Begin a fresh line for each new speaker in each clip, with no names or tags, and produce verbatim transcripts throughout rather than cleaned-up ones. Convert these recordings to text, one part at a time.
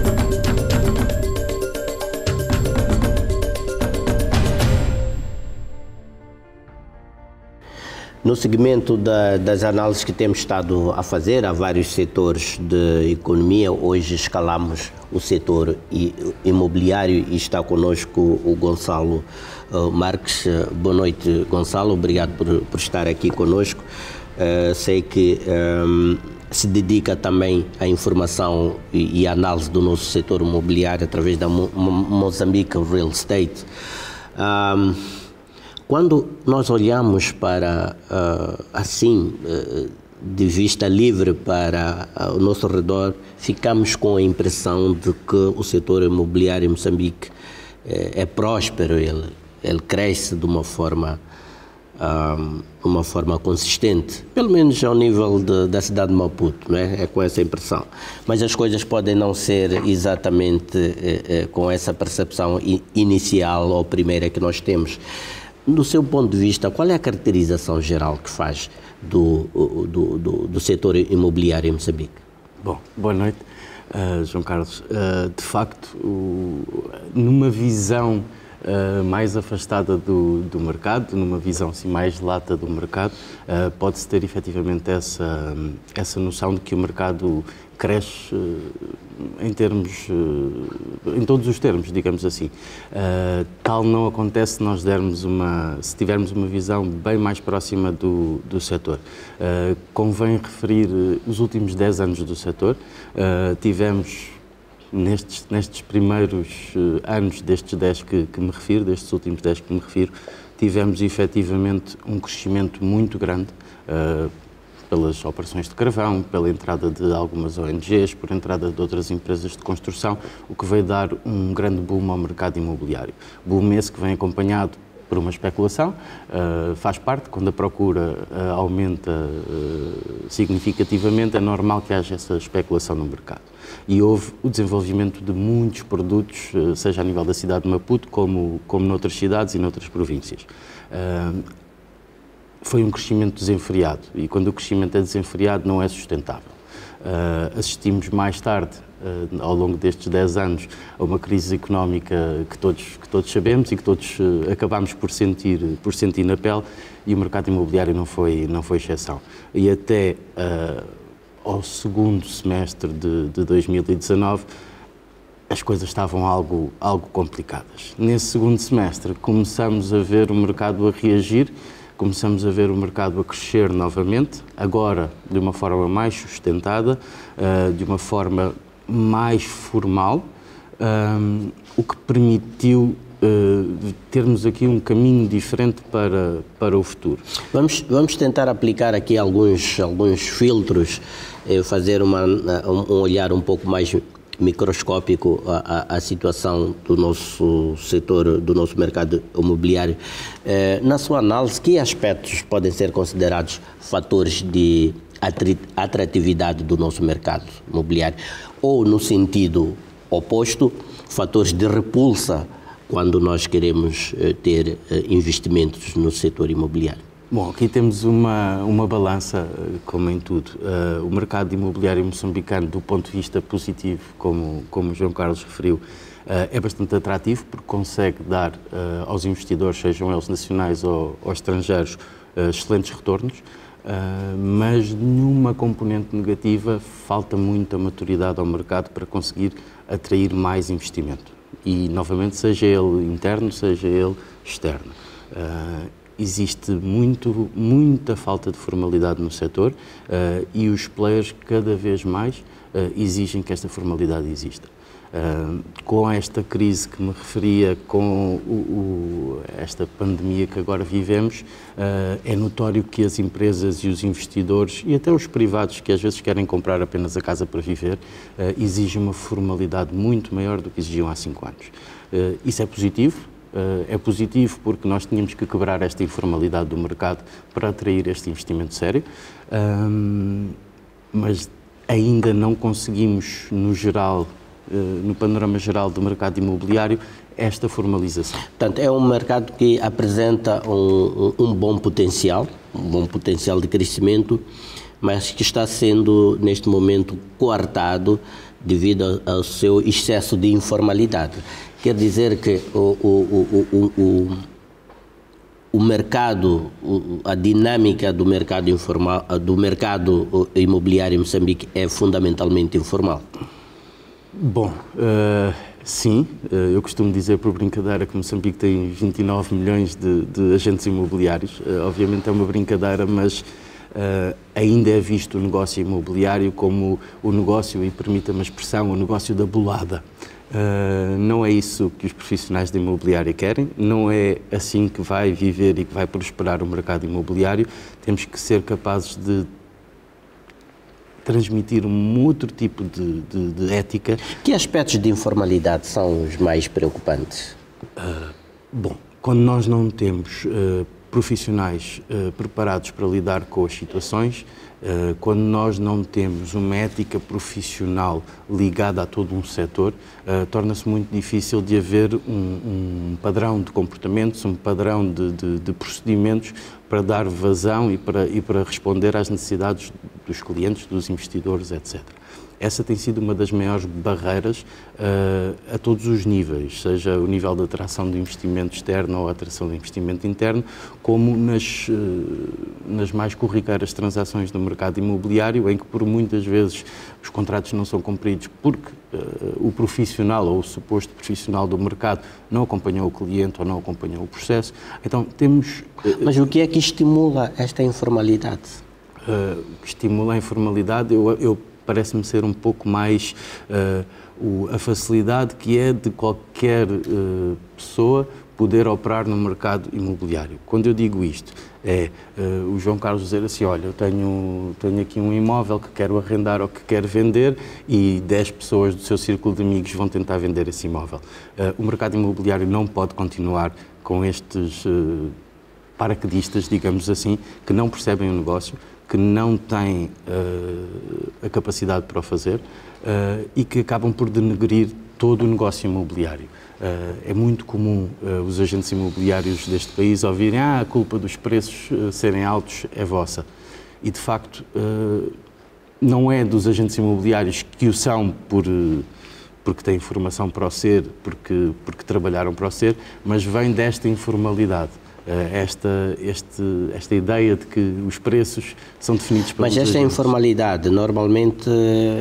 No segmento da, das análises que temos estado a fazer a vários setores de economia, hoje escalamos o setor imobiliário e está conosco o Gonçalo uh, Marques. Boa noite, Gonçalo, obrigado por, por estar aqui conosco. Uh, sei que um, se dedica também à informação e, e análise do nosso setor imobiliário através da Mo Moçambique Real Estate. Um, Quando nós olhamos para, uh, assim, uh, de vista livre para uh, o nosso redor, ficamos com a impressão de que o setor imobiliário em Moçambique uh, é próspero, ele, ele cresce de uma forma, uh, uma forma consistente, pelo menos ao nível de, da cidade de Maputo, não é? É com essa impressão. Mas as coisas podem não ser exatamente uh, uh, com essa percepção inicial ou primeira que nós temos. Do seu ponto de vista, qual é a caracterização geral que faz do, do, do, do setor imobiliário em Moçambique?
Bom, boa noite, uh, João Carlos. Uh, de facto, o, numa visão uh, mais afastada do, do mercado, numa visão assim, mais lata do mercado, uh, pode-se ter efetivamente essa, essa noção de que o mercado cresce uh, em termos, uh, em todos os termos, digamos assim. Uh, tal não acontece se nós dermos uma, se tivermos uma visão bem mais próxima do, do setor. Uh, convém referir uh, os últimos dez anos do setor. Uh, tivemos, nestes, nestes primeiros uh, anos destes dez que, que me refiro, destes últimos dez que me refiro, tivemos efetivamente um crescimento muito grande, uh, pelas operações de carvão, pela entrada de algumas O N Gs, por entrada de outras empresas de construção, o que veio dar um grande boom ao mercado imobiliário. Boom esse que vem acompanhado por uma especulação, uh, faz parte, quando a procura uh, aumenta uh, significativamente, é normal que haja essa especulação no mercado. E houve o desenvolvimento de muitos produtos, uh, seja a nível da cidade de Maputo, como, como noutras cidades e noutras províncias. Uh, Foi um crescimento desenfreado e quando o crescimento é desenfreado não é sustentável. Uh, assistimos mais tarde, uh, ao longo destes dez anos, a uma crise económica que todos, que todos sabemos e que todos uh, acabamos por sentir, por sentir na pele, e o mercado imobiliário não foi, não foi exceção. E até uh, ao segundo semestre de, de dois mil e dezanove, as coisas estavam algo, algo complicadas. Nesse segundo semestre começamos a ver o mercado a reagir, começamos a ver o mercado a crescer novamente, agora de uma forma mais sustentada, uh, de uma forma mais formal, um, o que permitiu uh, termos aqui um caminho diferente para, para o futuro.
Vamos, vamos tentar aplicar aqui alguns, alguns filtros, eh, fazer uma, um olhar um pouco mais microscópico a, a, a situação do nosso setor, do nosso mercado imobiliário. Eh, na sua análise, que aspectos podem ser considerados fatores de atratividade do nosso mercado imobiliário? Ou, no sentido oposto, fatores de repulsa quando nós queremos eh, ter eh, investimentos no setor imobiliário?
Bom, aqui temos uma, uma balança, como em tudo. Uh, o mercado imobiliário moçambicano, do ponto de vista positivo, como, como o João Carlos referiu, uh, é bastante atrativo porque consegue dar uh, aos investidores, sejam eles nacionais ou, ou estrangeiros, uh, excelentes retornos, uh, mas numa componente negativa falta muita maturidade ao mercado para conseguir atrair mais investimento. E, novamente, seja ele interno, seja ele externo. Uh, Existe muito, muita falta de formalidade no setor uh, e os players cada vez mais uh, exigem que esta formalidade exista. Uh, com esta crise que me referia, com o, o, esta pandemia que agora vivemos, uh, é notório que as empresas e os investidores e até os privados que às vezes querem comprar apenas a casa para viver, uh, exigem uma formalidade muito maior do que exigiam há cinco anos. Uh, isso é positivo. Uh, é positivo porque nós tínhamos que quebrar esta informalidade do mercado para atrair este investimento sério, um, mas ainda não conseguimos, no geral, uh, no panorama geral do mercado imobiliário, esta formalização.
Portanto, é um mercado que apresenta um, um, um bom potencial, um bom potencial de crescimento, mas que está sendo, neste momento, coartado devido ao seu excesso de informalidade. Quer dizer que o, o, o, o, o, o mercado, a dinâmica do mercado informal, do mercado imobiliário em Moçambique é fundamentalmente informal?
Bom, uh, sim, uh, eu costumo dizer por brincadeira que Moçambique tem vinte e nove milhões de, de agentes imobiliários. Uh, obviamente é uma brincadeira, mas uh, ainda é visto o negócio imobiliário como o negócio, e permita-me a expressão, o negócio da bolada. Uh, não é isso que os profissionais da imobiliária querem, não é assim que vai viver e que vai prosperar o mercado imobiliário. Temos que ser capazes de transmitir um outro tipo de, de, de ética.
Que aspectos de informalidade são os mais preocupantes?
Uh, bom, quando nós não temos uh, profissionais uh, preparados para lidar com as situações, uh, quando nós não temos uma ética profissional ligada a todo um setor, uh, torna-se muito difícil de haver um, um padrão de comportamentos, um padrão de, de, de procedimentos para dar vazão e para, e para responder às necessidades dos clientes, dos investidores, etcétera. Essa tem sido uma das maiores barreiras uh, a todos os níveis, seja o nível de atração de investimento externo ou a atração de investimento interno, como nas, uh, nas mais corriqueiras transações do mercado imobiliário, em que por muitas vezes os contratos não são cumpridos porque uh, o profissional ou o suposto profissional do mercado não acompanhou o cliente ou não acompanhou o processo. Então temos...
Uh, Mas o que é que estimula esta informalidade?
Uh, que estimula a informalidade, eu, eu parece-me ser um pouco mais uh, o, a facilidade que é de qualquer uh, pessoa poder operar no mercado imobiliário. Quando eu digo isto, é uh, o João Carlos dizer assim, olha, eu tenho, tenho aqui um imóvel que quero arrendar ou que quero vender e dez pessoas do seu círculo de amigos vão tentar vender esse imóvel. Uh, o mercado imobiliário não pode continuar com estes uh, paraquedistas, digamos assim, que não percebem o negócio, que não têm uh, a capacidade para o fazer uh, e que acabam por denegrir todo o negócio imobiliário. Uh, é muito comum uh, os agentes imobiliários deste país ouvirem ah, a culpa dos preços uh, serem altos é vossa. E, de facto, uh, não é dos agentes imobiliários que o são por... Uh, porque têm formação para o ser, porque, porque trabalharam para o ser, mas vem desta informalidade. Esta, este, esta ideia de que os preços são definidos pelos
Mas esta
agentes.
Informalidade, normalmente,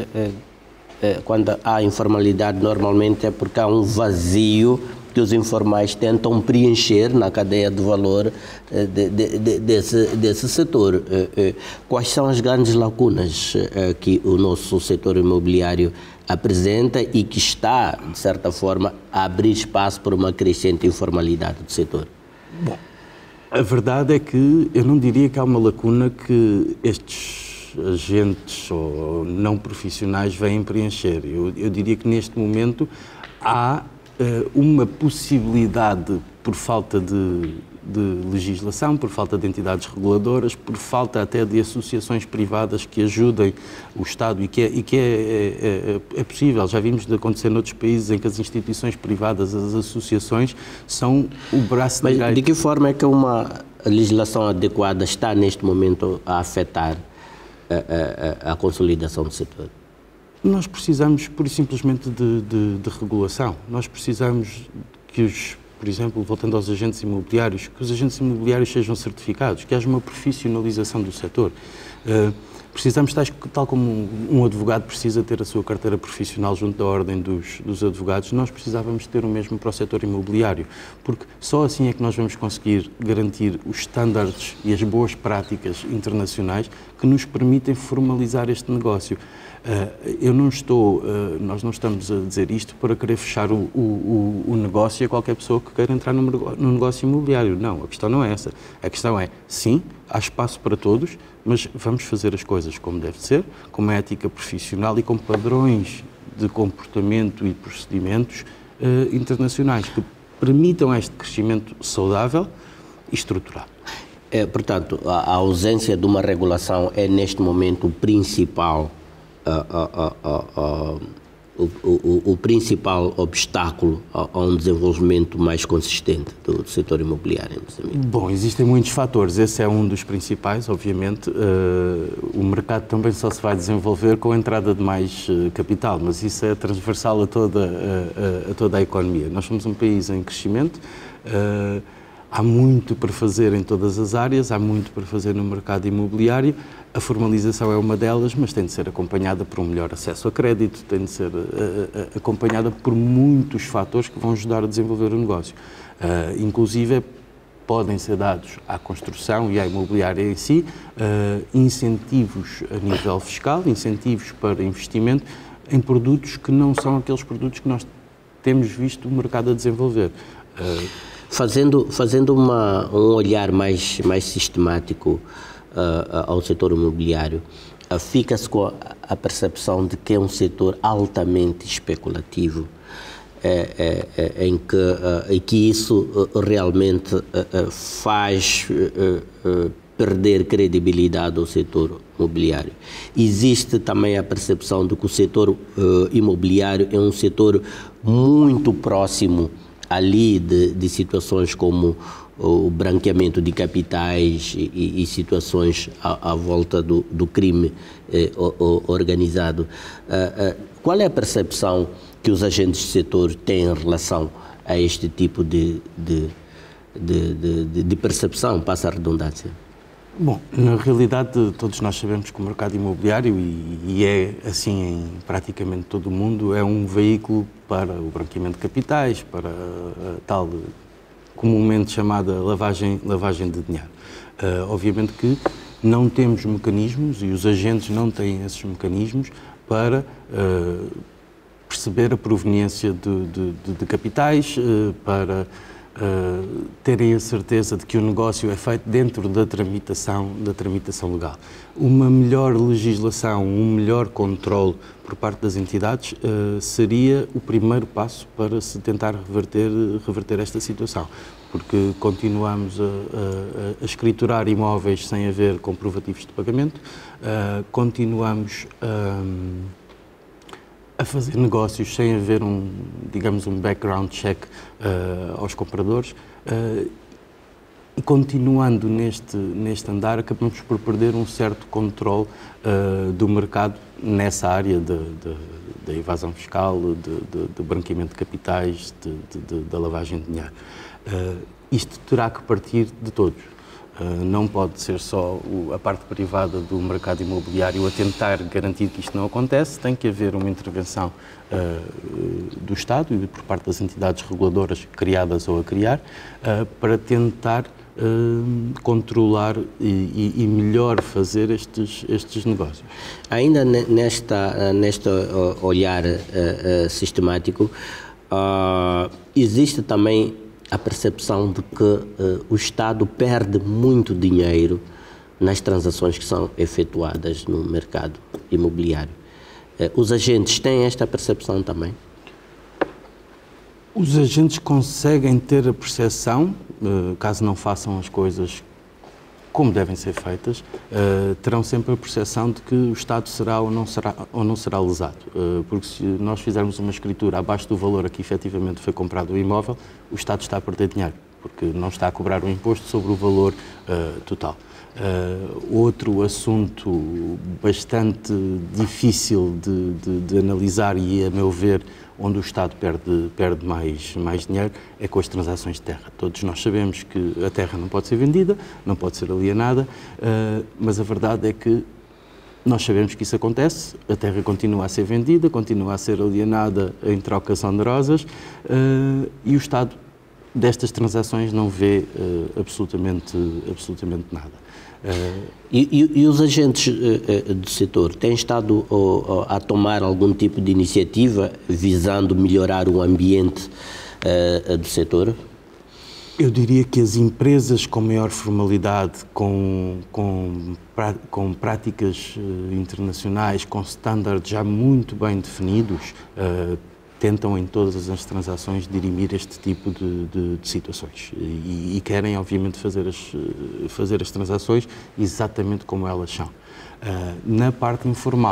quando há informalidade, normalmente é porque há um vazio que os informais tentam preencher na cadeia de valor de, de, de, desse, desse setor. Quais são as grandes lacunas que o nosso setor imobiliário apresenta e que está, de certa forma, a abrir espaço para uma crescente informalidade do setor?
Bom, a verdade é que eu não diria que há uma lacuna que estes agentes ou não profissionais vêm preencher. Eu, eu diria que neste momento há uh, uma possibilidade, por falta de, de legislação, por falta de entidades reguladoras, por falta até de associações privadas que ajudem o Estado e que é, e que é, é, é, é possível. Já vimos de acontecer noutros países em que as instituições privadas, as associações, são o braço
Mas
direito.
De que forma é que uma legislação adequada está neste momento a afetar a, a, a consolidação do setor?
Nós precisamos, pura e simplesmente, de, de, de regulação. Nós precisamos que os, por exemplo, voltando aos agentes imobiliários, que os agentes imobiliários sejam certificados, que haja uma profissionalização do setor. Uh, precisamos, tais, tal como um advogado precisa ter a sua carteira profissional junto da ordem dos, dos advogados, nós precisávamos ter o mesmo para o setor imobiliário, porque só assim é que nós vamos conseguir garantir os estándares e as boas práticas internacionais que nos permitem formalizar este negócio. Uh, eu não estou, uh, nós não estamos a dizer isto para querer fechar o, o, o negócio a qualquer pessoa que queira entrar no, no negócio imobiliário. Não, a questão não é essa. A questão é, sim, há espaço para todos, mas vamos fazer as coisas como deve ser, com uma ética profissional e com padrões de comportamento e procedimentos uh, internacionais que permitam este crescimento saudável e estruturado.
É, portanto, a, a ausência de uma regulação é neste momento o principal Uh, uh, uh, uh, o, o, o principal obstáculo a, a um desenvolvimento mais consistente do, do setor imobiliário em Moçambique?
Bom, existem muitos fatores. Esse é um dos principais, obviamente. Uh, o mercado também só se vai desenvolver com a entrada de mais uh, capital, mas isso é transversal a toda, uh, a toda a economia. Nós somos um país em crescimento. Uh, Há muito para fazer em todas as áreas, há muito para fazer no mercado imobiliário. A formalização é uma delas, mas tem de ser acompanhada por um melhor acesso a crédito, tem de ser uh, uh, acompanhada por muitos fatores que vão ajudar a desenvolver o negócio. Uh, inclusive, podem ser dados à construção e à imobiliária em si uh, incentivos a nível fiscal, incentivos para investimento em produtos que não são aqueles produtos que nós temos visto o mercado a desenvolver. Uh,
Fazendo, fazendo uma, um olhar mais, mais sistemático uh, ao setor imobiliário, uh, fica-se com a, a percepção de que é um setor altamente especulativo, é, é, é, em que, uh, e que isso uh, realmente uh, uh, faz uh, uh, perder credibilidade ao setor imobiliário. Existe também a percepção de que o setor uh, imobiliário é um setor muito próximo ali de, de situações como o branqueamento de capitais e, e situações à, à volta do, do crime eh, organizado. Uh, uh, qual é a percepção que os agentes do setor têm em relação a este tipo de, de, de, de, de percepção, passa a redundância?
Bom, na realidade todos nós sabemos que o mercado imobiliário, e, e é assim em praticamente todo o mundo, é um veículo para o branqueamento de capitais, para a tal comumente chamada lavagem, lavagem de dinheiro. Uh, obviamente que não temos mecanismos e os agentes não têm esses mecanismos para uh, perceber a proveniência de, de, de, de capitais, uh, para Uh, terem a certeza de que o negócio é feito dentro da tramitação, da tramitação legal. Uma melhor legislação, um melhor controle por parte das entidades uh, seria o primeiro passo para se tentar reverter, reverter esta situação, porque continuamos a, a, a escriturar imóveis sem haver comprovativos de pagamento, uh, continuamos a... a fazer negócios sem haver um, digamos, um background check uh, aos compradores uh, e continuando neste, neste andar acabamos por perder um certo controle uh, do mercado nessa área da evasão fiscal, de branqueamento de capitais, da lavagem de dinheiro. Uh, isto terá que partir de todos. Uh, não pode ser só o, a parte privada do mercado imobiliário a tentar garantir que isto não acontece, tem que haver uma intervenção uh, do Estado e por parte das entidades reguladoras criadas ou a criar uh, para tentar uh, controlar e, e, e melhor fazer estes, estes negócios.
Ainda nesta, nesta olhar uh, uh, sistemático, uh, existe também a percepção de que uh, o Estado perde muito dinheiro nas transações que são efetuadas no mercado imobiliário. Uh, os agentes têm esta percepção também?
Os agentes conseguem ter a percepção, uh, caso não façam as coisas como devem ser feitas, uh, terão sempre a percepção de que o Estado será ou não será, ou não será lesado. Uh, porque se nós fizermos uma escritura abaixo do valor a que efetivamente foi comprado o imóvel, o Estado está a perder dinheiro, porque não está a cobrar o imposto sobre o valor uh, total. Uh, outro assunto bastante difícil de, de, de analisar e, a meu ver, onde o Estado perde, perde mais, mais dinheiro é com as transações de terra. Todos nós sabemos que a terra não pode ser vendida, não pode ser alienada, uh, mas a verdade é que nós sabemos que isso acontece, a terra continua a ser vendida, continua a ser alienada em trocas onerosas uh, e o Estado destas transações não vê uh, absolutamente, absolutamente nada.
Uh, e, e, e os agentes uh, do setor têm estado uh, a tomar algum tipo de iniciativa visando melhorar o ambiente uh, do setor?
Eu diria que as empresas com maior formalidade, com, com, com práticas uh, internacionais, com standards já muito bem definidos, uh, tentam em todas as transações dirimir este tipo de, de, de situações e, e querem, obviamente, fazer as, fazer as transações exatamente como elas são. Uh, na parte informal,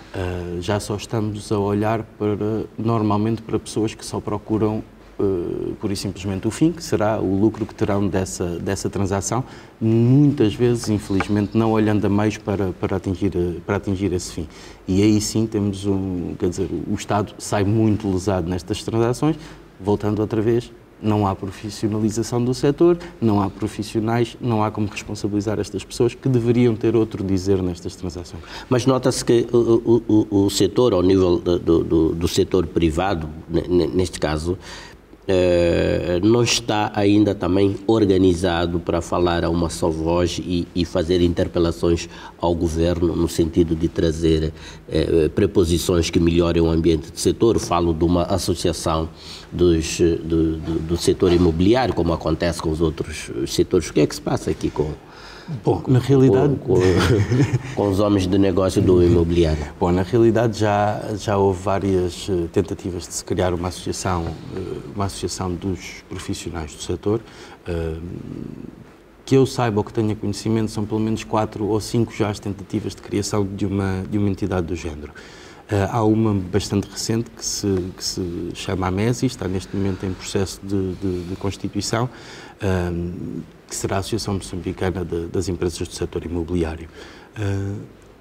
Uh, já só estamos a olhar para, normalmente para pessoas que só procuram uh, pura e simplesmente o fim, que será o lucro que terão dessa, dessa transação, muitas vezes, infelizmente, não olhando a meios para, para, atingir, para atingir esse fim. E aí sim temos um, quer dizer, o Estado sai muito lesado nestas transações, voltando outra vez. Não há profissionalização do setor, não há profissionais, não há como responsabilizar estas pessoas que deveriam ter outro dizer nestas transações.
Mas nota-se que o, o, o setor, ao nível do, do, do setor privado, neste caso, eh, não está ainda também organizado para falar a uma só voz e, e fazer interpelações ao governo no sentido de trazer eh, preposições que melhorem o ambiente do setor. Falo de uma associação dos, do, do, do setor imobiliário, como acontece com os outros setores. O que é que se passa aqui com...
Bom, na realidade...
Com, com, com os homens de negócio do imobiliário?
Bom, na realidade já, já houve várias tentativas de se criar uma associação, uma associação dos profissionais do setor. Que eu saiba ou que tenha conhecimento, são pelo menos quatro ou cinco já as tentativas de criação de uma, de uma entidade do género. Há uma bastante recente que se, que se chama a MESI, está neste momento em processo de, de, de constituição, que será a Associação Moçambicana de, das Empresas do Setor Imobiliário. Uh,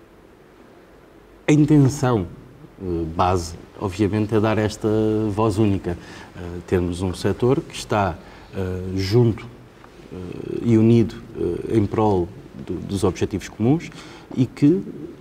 a intenção uh, base, obviamente, é dar esta voz única. Uh, termos um setor que está uh, junto uh, e unido uh, em prol do, dos objetivos comuns e que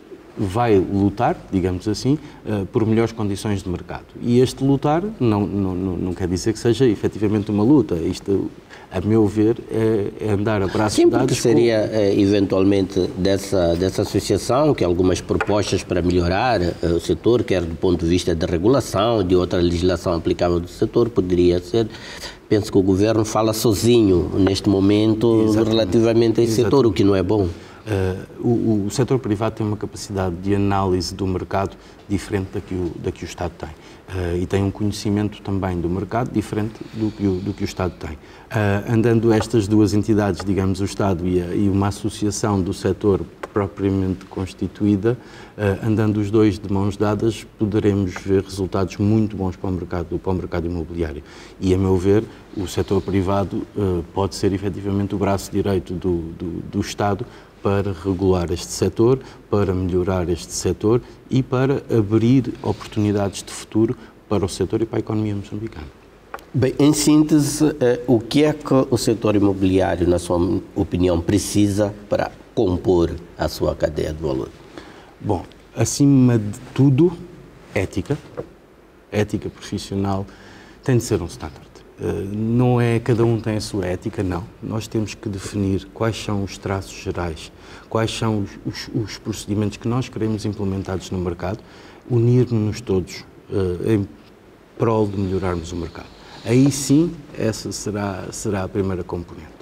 vai lutar, digamos assim, uh, por melhores condições de mercado. E este lutar não, não, não quer dizer que seja efetivamente uma luta. Isto, a meu ver, é, é andar a braços
Sim,
dados.
Sim, seria com... eh, eventualmente dessa, dessa associação que algumas propostas para melhorar eh, o setor, quer do ponto de vista de regulação, de outra legislação aplicável do setor, poderia ser. Penso que o governo fala sozinho neste momento. Exatamente. Relativamente a esse Exatamente. Setor, o que não é bom.
Uh, o, o setor privado tem uma capacidade de análise do mercado diferente da que o, da que o Estado tem. Uh, e tem um conhecimento também do mercado diferente do que o, do que o Estado tem. Uh, andando estas duas entidades, digamos, o Estado e, a, e uma associação do setor propriamente constituída, uh, andando os dois de mãos dadas, poderemos ver resultados muito bons para o mercado, para o mercado imobiliário. E, a meu ver, o setor privado uh, pode ser efetivamente o braço direito do, do, do Estado para regular este setor, para melhorar este setor e para abrir oportunidades de futuro para o setor e para a economia moçambicana.
Bem, em síntese, o que é que o setor imobiliário, na sua opinião, precisa para compor a sua cadeia de valor?
Bom, acima de tudo, ética. Ética profissional tem de ser um standard. Não é cada um tem a sua ética, não. Nós temos que definir quais são os traços gerais, quais são os, os, os procedimentos que nós queremos implementados no mercado, unirmos-nos todos uh, em prol de melhorarmos o mercado. Aí sim, essa será, será a primeira componente.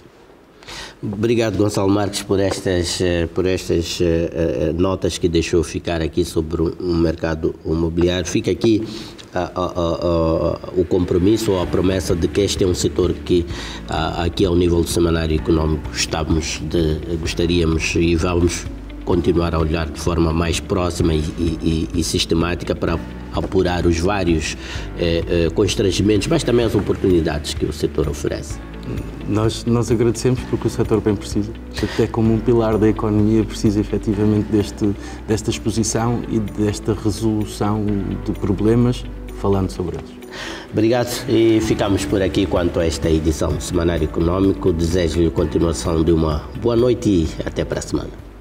Obrigado, Gonçalo Marques, por estas, por estas uh, notas que deixou ficar aqui sobre o mercado imobiliário. Fica aqui a, a, a, o compromisso ou a promessa de que este é um setor que, a, aqui ao nível do Semanário Económico, estamos de, gostaríamos e vamos continuar a olhar de forma mais próxima e, e, e sistemática para apurar os vários eh, eh, constrangimentos, mas também as oportunidades que o setor oferece.
Nós, nós agradecemos porque o setor bem precisa, até como um pilar da economia precisa efetivamente deste, desta exposição e desta resolução de problemas, falando sobre eles.
Obrigado e ficamos por aqui quanto a esta edição do Semanário Económico. Desejo-lhe continuação de uma boa noite e até para a semana.